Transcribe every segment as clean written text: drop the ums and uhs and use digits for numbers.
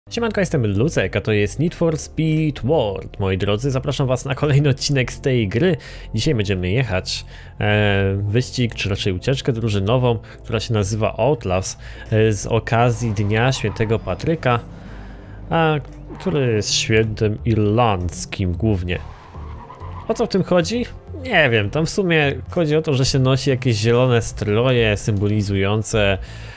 Siemanko, jestem Lucek, a to jest Need for Speed World. Moi drodzy, zapraszam was na kolejny odcinek z tej gry. Dzisiaj będziemy jechać wyścig, czy raczej ucieczkę drużynową, która się nazywa Outlaws, z okazji Dnia Świętego Patryka, który jest świętem irlandzkim głównie. O co w tym chodzi? Nie wiem, tam w sumie chodzi o to, że się nosi jakieś zielone stroje symbolizujące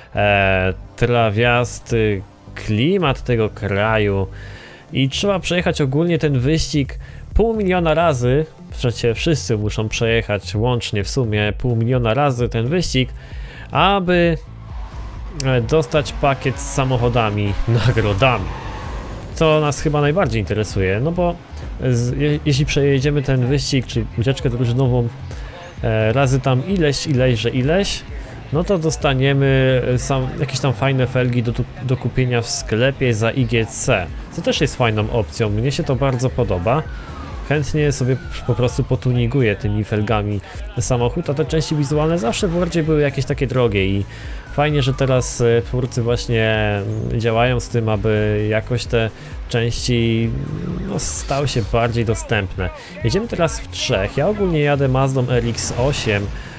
trawiasty klimat tego kraju i trzeba przejechać ogólnie ten wyścig 500 000 razy, przecież wszyscy muszą przejechać łącznie w sumie 500 000 razy ten wyścig, aby dostać pakiet z samochodami, nagrodami, co nas chyba najbardziej interesuje, no bo jeśli przejedziemy ten wyścig, czy ucieczkę drużynową razy tam ileś, no to dostaniemy jakieś tam fajne felgi do kupienia w sklepie za IGC, co też jest fajną opcją. Mnie się to bardzo podoba. Chętnie sobie po prostu potuniguję tymi felgami samochód, a te części wizualne zawsze w Wordzie były jakieś takie drogie i fajnie, że teraz twórcy właśnie działają z tym, aby jakoś te części stały się bardziej dostępne. Jedziemy teraz w trzech. Ja ogólnie jadę Mazdą RX-8.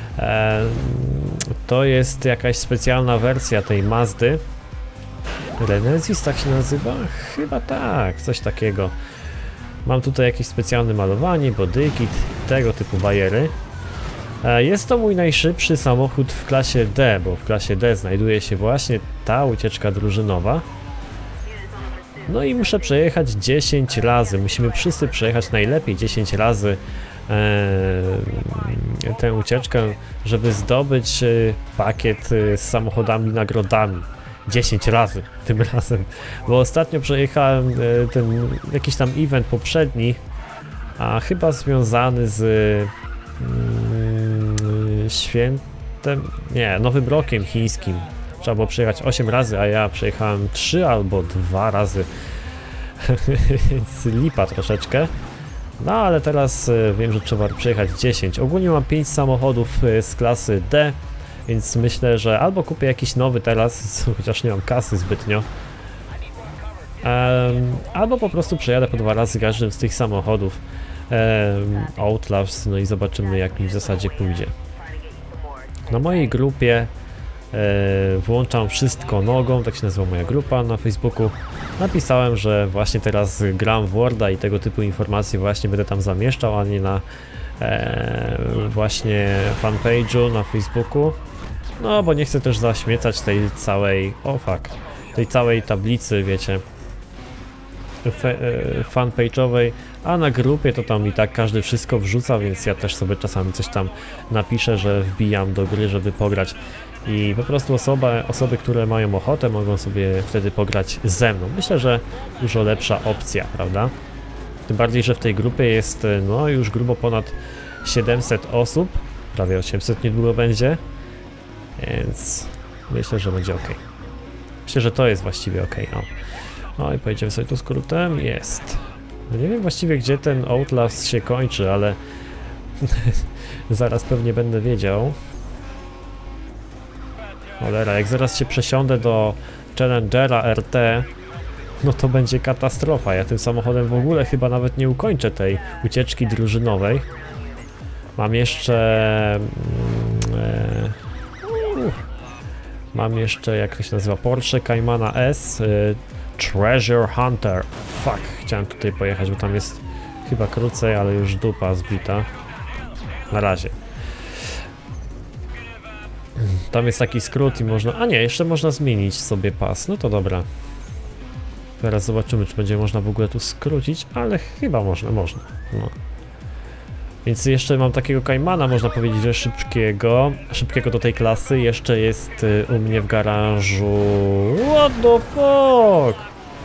To jest jakaś specjalna wersja tej Mazdy. Renesis tak się nazywa? Chyba tak, coś takiego. Mam tutaj jakieś specjalne malowanie, bodykit, tego typu bajery. Jest to mój najszybszy samochód w klasie D, bo w klasie D znajduje się właśnie ta ucieczka drużynowa. No i muszę przejechać 10 razy, musimy wszyscy przejechać najlepiej 10 razy tę ucieczkę, żeby zdobyć pakiet z samochodami, nagrodami. 10 razy tym razem, bo ostatnio przejechałem ten jakiś tam event poprzedni, a chyba związany z świętem, nie, Nowym Rokiem chińskim. Trzeba było przejechać 8 razy, a ja przejechałem 3 albo 2 razy, więc lipa troszeczkę. No ale teraz wiem, że trzeba przejechać 10. Ogólnie mam 5 samochodów z klasy D, więc myślę, że albo kupię jakiś nowy teraz, chociaż nie mam kasy zbytnio, albo po prostu przejadę po 2 razy każdym z tych samochodów Outlaws, no i zobaczymy, jak mi w zasadzie pójdzie. Na mojej grupie włączam wszystko nogą, tak się nazywa moja grupa na Facebooku. Napisałem, że właśnie teraz gram w Worda i tego typu informacje właśnie będę tam zamieszczał, a nie na właśnie fanpage'u na Facebooku. No bo nie chcę też zaśmiecać tej całej, tej całej tablicy, wiecie, fanpage'owej, a na grupie to tam i tak każdy wszystko wrzuca, więc ja też sobie czasami coś tam napiszę, że wbijam do gry, żeby pograć. I po prostu osoby, które mają ochotę, mogą sobie wtedy pograć ze mną. Myślę, że dużo lepsza opcja, prawda? Tym bardziej, że w tej grupie jest no już grubo ponad 700 osób, prawie 800 niedługo będzie, więc myślę, że będzie ok. Myślę, że to jest właściwie ok. No i pojedziemy sobie tu skrótem. Jest. No nie wiem właściwie, gdzie ten Outlast się kończy, ale zaraz pewnie będę wiedział. Cholera, jak zaraz się przesiądę do Challengera RT, no to będzie katastrofa. Ja tym samochodem w ogóle chyba nawet nie ukończę tej ucieczki drużynowej. Mam jeszcze jak to się nazywa, Porsche Caymana S Treasure Hunter. Fuck, chciałem tutaj pojechać, bo tam jest chyba krócej, ale już dupa zbita. Na razie. Tam jest taki skrót i można... A nie, jeszcze można zmienić sobie pas. No to dobra. Teraz zobaczymy, czy będzie można w ogóle tu skrócić, ale chyba można. No. Więc jeszcze mam takiego Caymana, można powiedzieć, że szybkiego do tej klasy. Jeszcze jest u mnie w garażu... What the fuck?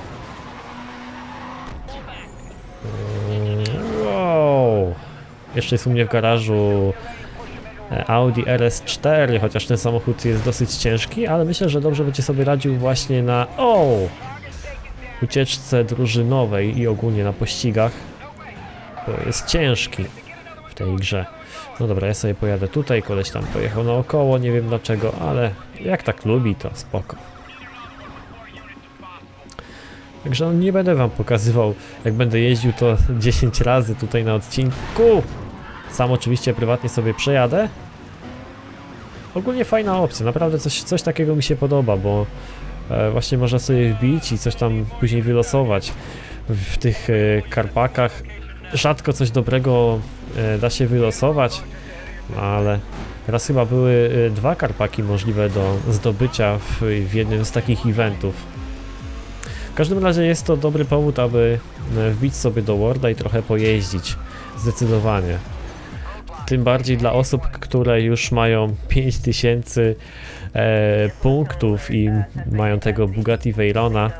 Wow. Jeszcze jest u mnie w garażu Audi RS4, chociaż ten samochód jest dosyć ciężki, ale myślę, że dobrze będzie sobie radził właśnie na ucieczce drużynowej i ogólnie na pościgach. To jest ciężki w tej grze. No dobra, ja sobie pojadę tutaj, koleś tam pojechał naokoło, nie wiem dlaczego, ale jak tak lubi, to spoko. Także no, nie będę wam pokazywał, jak będę jeździł to 10 razy tutaj na odcinku. Sam oczywiście prywatnie sobie przejadę. Ogólnie fajna opcja, naprawdę coś takiego mi się podoba, bo właśnie można sobie wbić i coś tam później wylosować w tych karpakach. Rzadko coś dobrego da się wylosować, no ale teraz chyba były 2 karpaki możliwe do zdobycia w jednym z takich eventów. W każdym razie jest to dobry powód, aby wbić sobie do Worlda i trochę pojeździć, zdecydowanie. Tym bardziej dla osób, które już mają 5000 punktów i mają tego Bugatti Veyrona.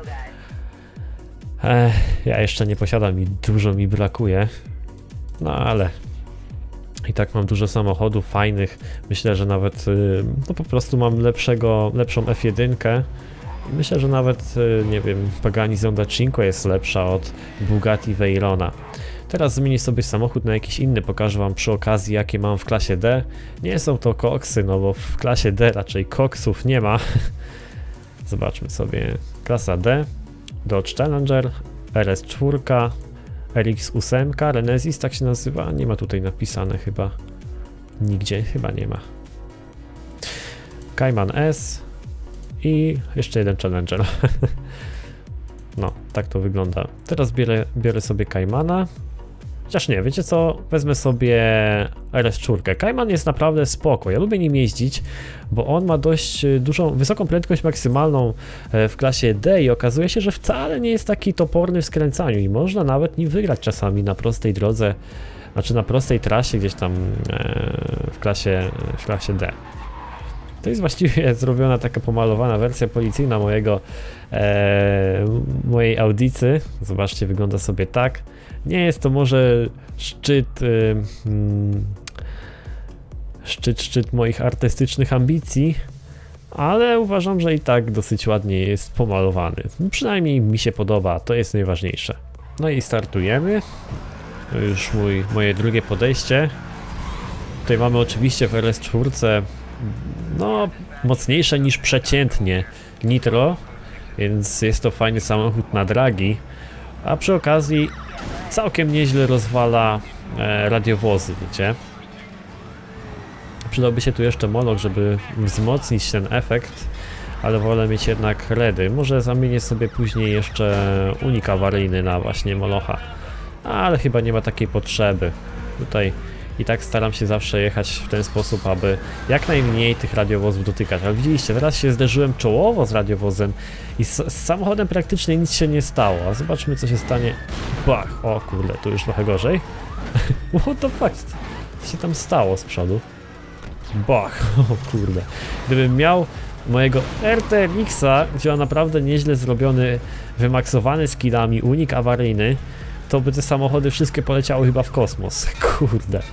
Ja jeszcze nie posiadam i dużo mi brakuje. No ale i tak mam dużo samochodów fajnych. Myślę, że nawet no po prostu mam lepszą F1. Myślę, że nawet, nie wiem, Pagani Zonda Cinque jest lepsza od Bugatti Veyrona. Teraz zmienię sobie samochód na jakiś inny, pokażę wam przy okazji, jakie mam w klasie D. Nie są to koksy, no bo w klasie D raczej koksów nie ma. Zobaczmy sobie. Klasa D, Dodge Challenger, RS4, RX8, Renesis, tak się nazywa. Nie ma tutaj napisane chyba. Nigdzie chyba nie ma. Cayman S i jeszcze jeden Challenger. No, tak to wygląda. Teraz biorę sobie Caymana. Chociaż nie, wiecie co? Wezmę sobie RS4. Cayman jest naprawdę spoko. Ja lubię nim jeździć, bo on ma dość wysoką prędkość maksymalną w klasie D i okazuje się, że wcale nie jest taki toporny w skręcaniu i można nawet nim wygrać czasami na prostej drodze, znaczy na prostej trasie gdzieś tam w klasie D. To jest właściwie zrobiona taka pomalowana wersja policyjna mojej Audicy. Zobaczcie, wygląda sobie tak. Nie jest to może szczyt moich artystycznych ambicji, ale uważam, że i tak dosyć ładnie jest pomalowany. Przynajmniej mi się podoba, to jest najważniejsze. No i startujemy. To już moje drugie podejście. Tutaj mamy oczywiście w RS4 no mocniejsze niż przeciętnie nitro, więc jest to fajny samochód na dragi, a przy okazji całkiem nieźle rozwala radiowozy, wiecie. Przydałby się tu jeszcze Moloch, żeby wzmocnić ten efekt, ale wolę mieć jednak redy. Może zamienię sobie później jeszcze unik awaryjny na właśnie Molocha, ale chyba nie ma takiej potrzeby. Tutaj i tak staram się zawsze jechać w ten sposób, aby jak najmniej tych radiowozów dotykać. Ale widzieliście, teraz się zderzyłem czołowo z radiowozem i z samochodem praktycznie nic się nie stało. A zobaczmy, co się stanie. Bach! O kurde, tu już trochę gorzej. What the fuck? Co się tam stało z przodu? Bach! O kurde. Gdybym miał mojego RTX-a, gdzie ma naprawdę nieźle zrobiony, wymaksowany skillami, unik awaryjny, to by te samochody wszystkie poleciały chyba w kosmos. Kurde.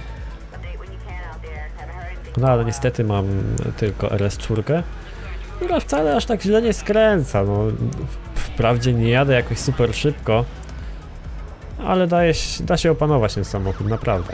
No ale niestety mam tylko RS4, która wcale aż tak źle nie skręca. No, wprawdzie nie jadę jakoś super szybko, ale da się opanować ten samochód, naprawdę.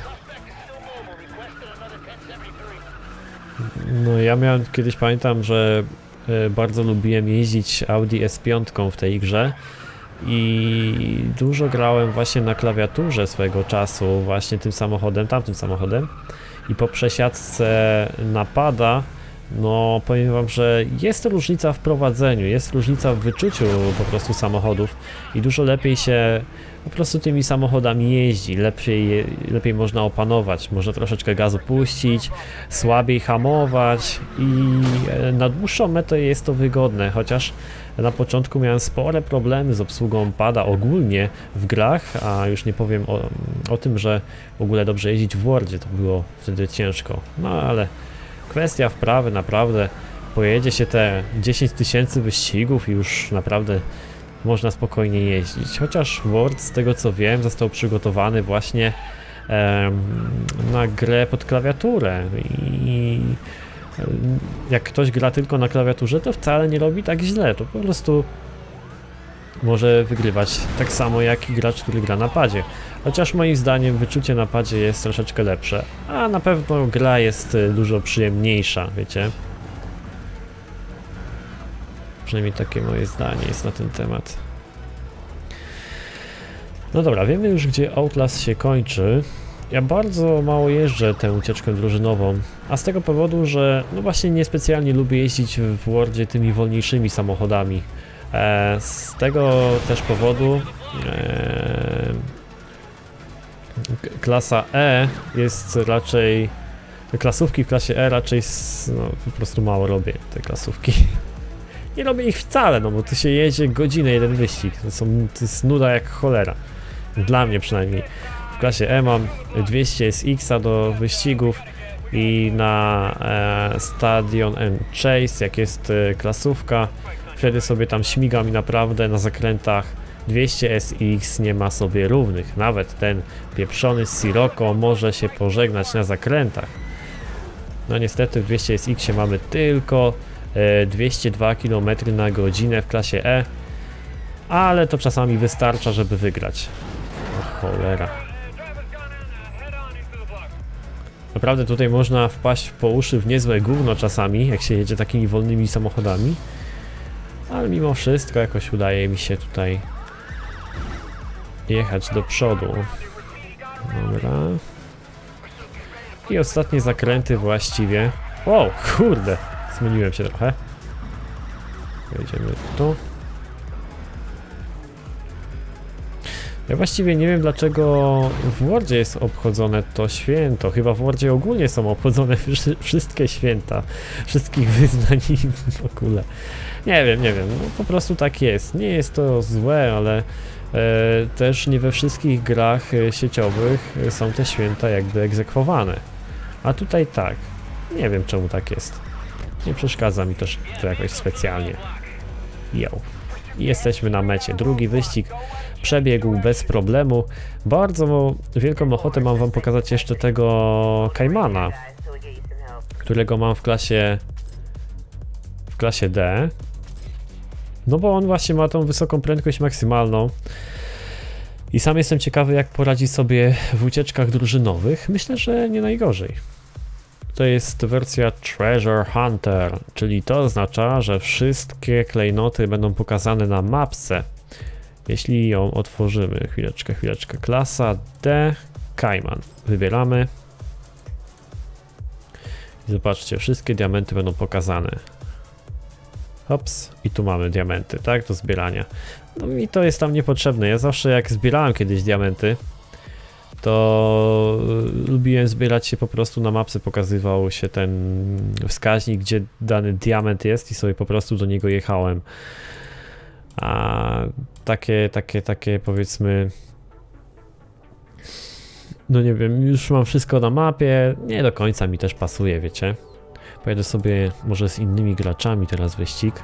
No ja miałem kiedyś, pamiętam, że bardzo lubiłem jeździć Audi S5 w tej grze. I dużo grałem właśnie na klawiaturze swego czasu, właśnie tym samochodem, tamtym samochodem. I po przesiadce na pada, no powiem wam, że jest różnica w prowadzeniu, jest różnica w wyczuciu po prostu samochodów i dużo lepiej się po prostu tymi samochodami jeździ, lepiej można opanować, można troszeczkę gazu puścić, słabiej hamować i na dłuższą metę jest to wygodne, chociaż na początku miałem spore problemy z obsługą pada ogólnie w grach, a już nie powiem o tym, że w ogóle dobrze jeździć w Worldzie, to było wtedy ciężko, no ale kwestia wprawy, naprawdę pojedzie się te 10 000 wyścigów i już naprawdę można spokojnie jeździć, chociaż World, z tego co wiem, został przygotowany właśnie na grę pod klawiaturę i jak ktoś gra tylko na klawiaturze, to wcale nie robi tak źle, to po prostu może wygrywać tak samo jak i gracz, który gra na padzie. Chociaż moim zdaniem wyczucie na padzie jest troszeczkę lepsze, a na pewno gra jest dużo przyjemniejsza, wiecie. Przynajmniej takie moje zdanie jest na ten temat. No dobra, wiemy już, gdzie Outlast się kończy. Ja bardzo mało jeżdżę tę ucieczkę drużynową, a z tego powodu, że no właśnie niespecjalnie lubię jeździć w Worldzie tymi wolniejszymi samochodami. Z tego też powodu klasa E jest raczej... Te klasówki w klasie E raczej no, po prostu mało robię te klasówki. Nie robię ich wcale, no bo tu się jedzie godzinę jeden wyścig. To jest nuda jak cholera. Dla mnie przynajmniej. W klasie E mam 200 SX-a do wyścigów i na Stadion Chase, jak jest klasówka, wtedy sobie tam śmigam i naprawdę na zakrętach 200 SX nie ma sobie równych. Nawet ten pieprzony Sirocco może się pożegnać na zakrętach. No niestety w 200 SX mamy tylko 202 km na godzinę w klasie E, ale to czasami wystarcza, żeby wygrać. O cholera. Naprawdę tutaj można wpaść po uszy w niezłe gówno czasami, jak się jedzie takimi wolnymi samochodami. Ale mimo wszystko jakoś udaje mi się tutaj jechać do przodu. Dobra. I ostatnie zakręty właściwie. Wow, kurde! Zmieniłem się trochę. Jedziemy tu. Ja właściwie nie wiem, dlaczego w Worldzie jest obchodzone to święto. Chyba w Worldzie ogólnie są obchodzone wszystkie święta, wszystkich wyznań w ogóle. Nie wiem, no, po prostu tak jest. Nie jest to złe, ale też nie we wszystkich grach sieciowych są te święta jakby egzekwowane. A tutaj tak. Nie wiem, czemu tak jest. Nie przeszkadza mi też to jakoś specjalnie. Yo. I jesteśmy na mecie. Drugi wyścig przebiegł bez problemu. Bardzo wielką ochotę mam wam pokazać jeszcze tego Caymana, którego mam w klasie D. No bo on właśnie ma tą wysoką prędkość maksymalną. I sam jestem ciekawy, jak poradzi sobie w ucieczkach drużynowych. Myślę, że nie najgorzej. To jest wersja Treasure Hunter, czyli to oznacza, że wszystkie klejnoty będą pokazane na mapce, jeśli ją otworzymy. Chwileczkę. Klasa D, Cayman. Wybieramy. I zobaczcie, wszystkie diamenty będą pokazane. Hops, i tu mamy diamenty, tak, do zbierania. No mi to jest tam niepotrzebne. Ja zawsze jak zbierałem kiedyś diamenty, to lubiłem zbierać się po prostu na mapce, pokazywał się ten wskaźnik, gdzie dany diament jest i sobie po prostu do niego jechałem. A takie powiedzmy, no nie wiem, już mam wszystko na mapie, nie do końca mi też pasuje, wiecie. Pojadę sobie może z innymi graczami teraz wyścig.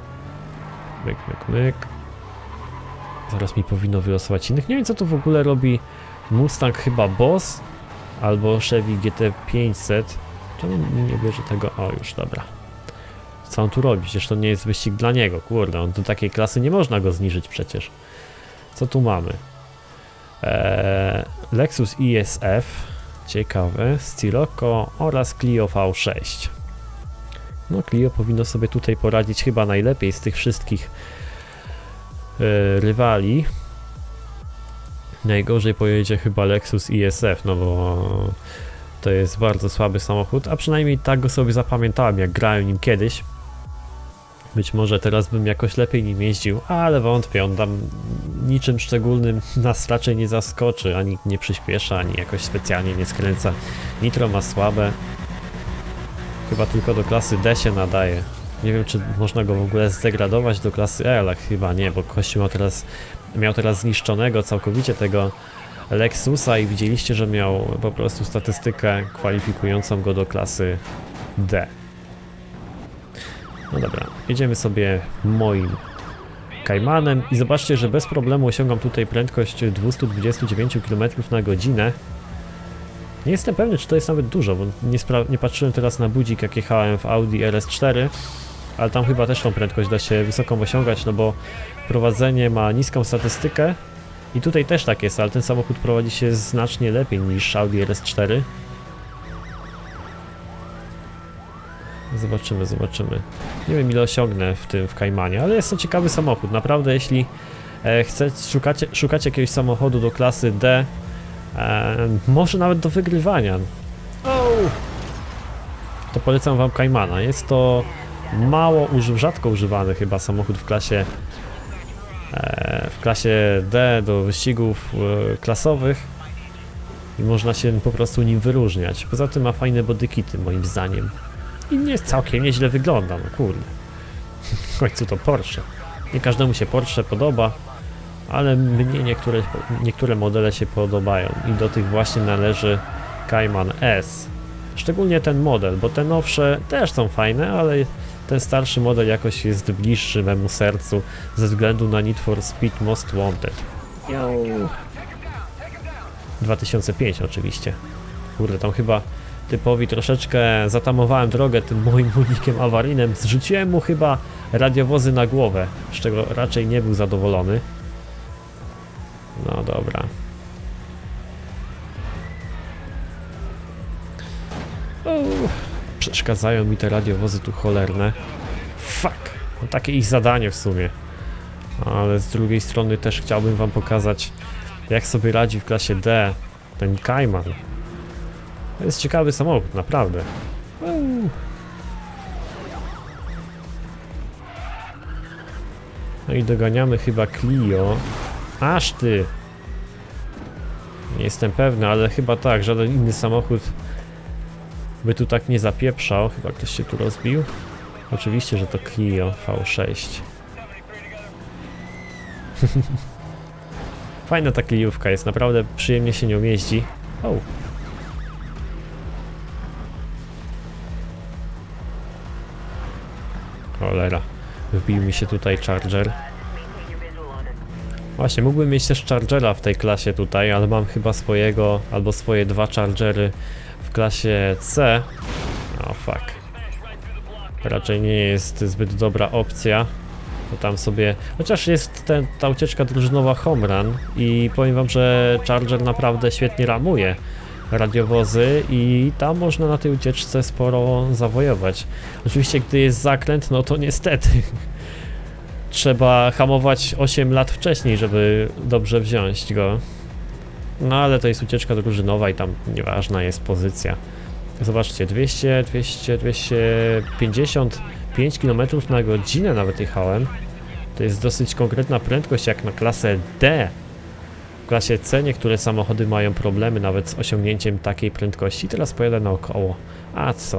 Myk. Zaraz mi powinno wylosować innych. Nie wiem, co tu w ogóle robi Mustang, chyba Boss albo Chevy GT500. Czemu nie bierze tego? O, już dobra. Co on tu robi? Przecież to nie jest wyścig dla niego. Kurde, on do takiej klasy nie można go zniżyć przecież. Co tu mamy? Lexus ISF. Ciekawe. Sirocco oraz Clio V6. No Clio powinno sobie tutaj poradzić chyba najlepiej z tych wszystkich rywali. Najgorzej pojedzie chyba Lexus ISF, no bo to jest bardzo słaby samochód, a przynajmniej tak go sobie zapamiętałem, jak grałem nim kiedyś. Być może teraz bym jakoś lepiej nim jeździł, ale wątpię, on tam niczym szczególnym nas raczej nie zaskoczy, ani nie przyspiesza, ani jakoś specjalnie nie skręca. Nitro ma słabe, chyba tylko do klasy D się nadaje. Nie wiem, czy można go w ogóle zdegradować do klasy E, ale chyba nie, bo gościu miał teraz zniszczonego całkowicie tego Lexusa i widzieliście, że miał po prostu statystykę kwalifikującą go do klasy D. No dobra, jedziemy sobie moim Caymanem i zobaczcie, że bez problemu osiągam tutaj prędkość 229 km na godzinę. Nie jestem pewny, czy to jest nawet dużo, bo nie patrzyłem teraz na budzik, jak jechałem w Audi RS4, ale tam chyba też tą prędkość da się wysoką osiągać, no bo prowadzenie ma niską statystykę i tutaj też tak jest, ale ten samochód prowadzi się znacznie lepiej niż Audi RS4. Zobaczymy. Nie wiem, ile osiągnę w Caymanie, ale jest to ciekawy samochód. Naprawdę, jeśli szukacie jakiegoś samochodu do klasy D, może nawet do wygrywania, to polecam wam Caymana. Jest to rzadko używany chyba samochód w klasie D do wyścigów klasowych i można się po prostu nim wyróżniać. Poza tym ma fajne bodykity moim zdaniem i nie całkiem nieźle wygląda, no kurde. W końcu to Porsche. Nie każdemu się Porsche podoba, ale mnie niektóre modele się podobają i do tych właśnie należy Cayman S. Szczególnie ten model, bo te nowsze też są fajne, ale ten starszy model jakoś jest bliższy memu sercu ze względu na Need for Speed Most Wanted. 2005 oczywiście. Kurde, tam chyba typowi troszeczkę zatamowałem drogę tym moim unikiem awaryjnym. Zrzuciłem mu chyba radiowozy na głowę, z czego raczej nie był zadowolony. No dobra. Przeszkadzają mi te radiowozy tu cholerne. Fuck! No takie ich zadanie w sumie. Ale z drugiej strony też chciałbym wam pokazać, jak sobie radzi w klasie D ten Cayman. To jest ciekawy samochód, naprawdę. No i doganiamy chyba Clio. Aż ty! Nie jestem pewny, ale chyba tak, żaden inny samochód by tu tak nie zapieprzał. Chyba ktoś się tu rozbił. Oczywiście, że to Clio V6. Fajna ta Cliówka jest, naprawdę przyjemnie się nią jeździ. Cholera, wbił mi się tutaj Charger. Właśnie, mógłbym mieć też Chargera w tej klasie tutaj, ale mam chyba swojego, albo swoje dwa Chargery w klasie C. Fuck. Raczej nie jest zbyt dobra opcja. Bo tam sobie... Chociaż jest ta ucieczka drużynowa home run i powiem wam, że Charger naprawdę świetnie ramuje radiowozy i tam można na tej ucieczce sporo zawojować. Oczywiście gdy jest zakręt, no to niestety trzeba hamować 8 lat wcześniej, żeby dobrze wziąć go. No ale to jest ucieczka drużynowa i tam nieważna jest pozycja. Zobaczcie, 255 km na godzinę nawet jechałem. To jest dosyć konkretna prędkość jak na klasę D. W klasie C niektóre samochody mają problemy nawet z osiągnięciem takiej prędkości. Teraz pojadę naokoło. A co?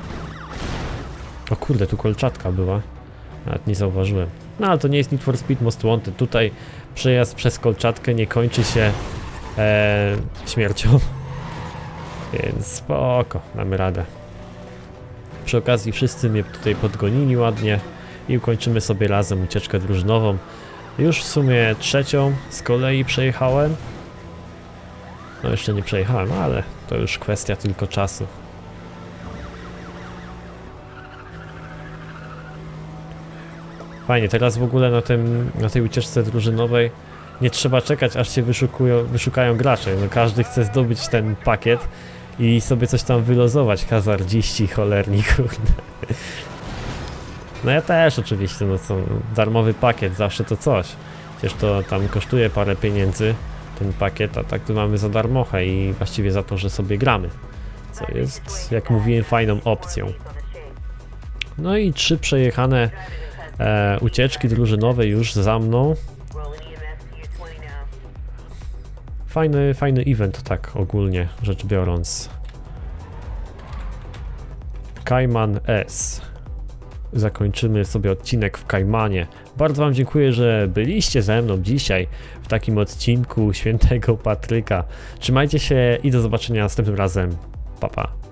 O kurde, tu kolczatka była. Nawet nie zauważyłem. No ale to nie jest Need for Speed Most Wanted. Tutaj przejazd przez kolczatkę nie kończy się śmiercią. Więc spoko, damy radę. Przy okazji wszyscy mnie tutaj podgonili ładnie i ukończymy sobie razem ucieczkę drużynową. Już w sumie trzecią z kolei przejechałem. No jeszcze nie przejechałem, ale to już kwestia tylko czasu. Fajnie, teraz w ogóle na tej ucieczce drużynowej nie trzeba czekać, aż się wyszukają gracze. No, każdy chce zdobyć ten pakiet i sobie coś tam wylozować. Hazardziści, cholerni, kurde. No ja też oczywiście, no co, darmowy pakiet, zawsze to coś. Przecież to tam kosztuje parę pieniędzy, ten pakiet, a tak tu mamy za darmochę i właściwie za to, że sobie gramy. Co jest, jak mówiłem, fajną opcją. No i 3 przejechane ucieczki drużynowe już za mną. Fajny event, tak ogólnie rzecz biorąc. Cayman S. Zakończymy sobie odcinek w Caymanie. Bardzo wam dziękuję, że byliście ze mną dzisiaj w takim odcinku Świętego Patryka. Trzymajcie się i do zobaczenia następnym razem. Pa, pa.